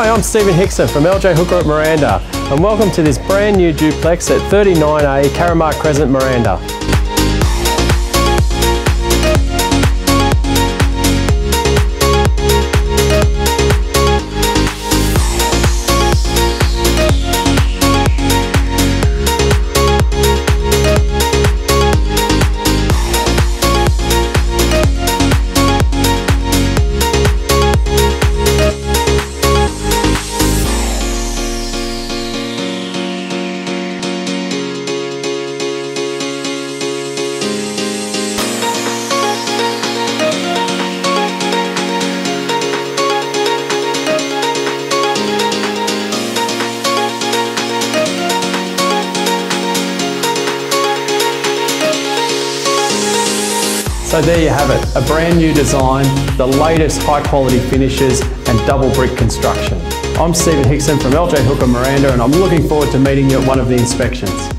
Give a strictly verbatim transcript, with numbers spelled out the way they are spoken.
Hi, I'm Stephen Hickson from L J Hooker at Miranda, and welcome to this brand new duplex at thirty-nine A Carramar Crescent, Miranda. So there you have it, a brand new design, the latest high quality finishes and double brick construction. I'm Stephen Hickson from L J Hooker Miranda, and I'm looking forward to meeting you at one of the inspections.